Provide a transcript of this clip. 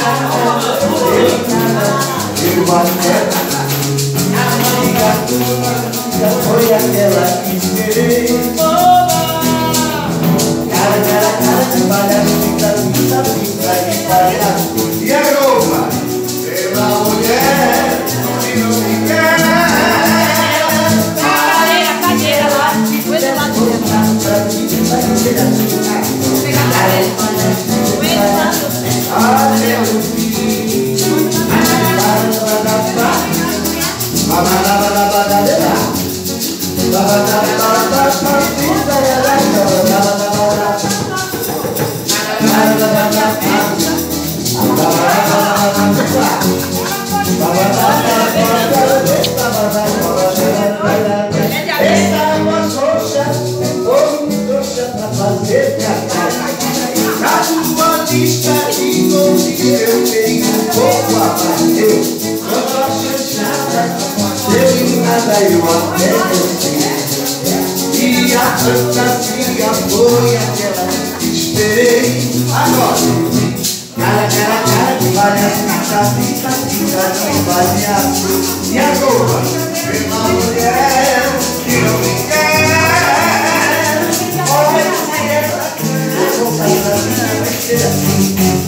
Eu até já foi aquela que esperei. Cara de palhaço, pinta de palhaço. E a roupa? Pela mulher que não me quer. Cadeira lá, foi do lado de dentro. Pegar a cadeira. Eu tenho um pouco a bater. Não posso nada, eu em nada eu até gostei. E a fantasia foi aquela que esperei. Agora, cara de palhaço, fica de palhaço. E agora, pela mulher que não me quer. Olha, eu vou sair da vida, vai ser assim.